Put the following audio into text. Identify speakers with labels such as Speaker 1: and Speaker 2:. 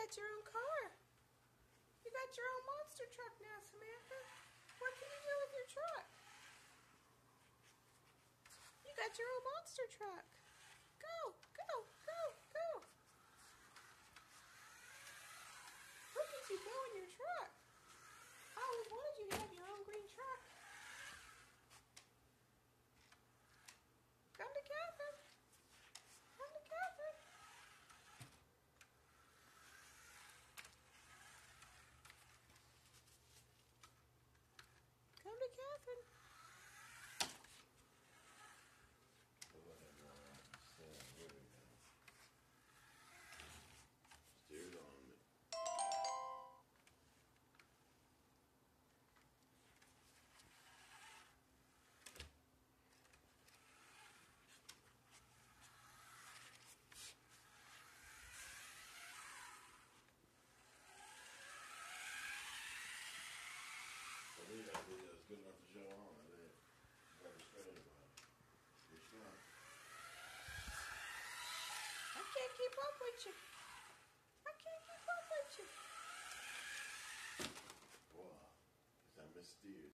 Speaker 1: got your own car. You got your own monster truck now, Samantha. What can you do with your truck? You got your own monster truck. Go, go, go, go. Look at you go in your truck. I always wanted you to have your own green truck. Come to Catherine. Come to Catherine. Come to Catherine.
Speaker 2: Steered on me. I believe that video is good enough to show on. I didn't very straight about it. You're strong.
Speaker 1: I can't keep up with you. I can't keep up with you.
Speaker 2: Wow. Is that missteered?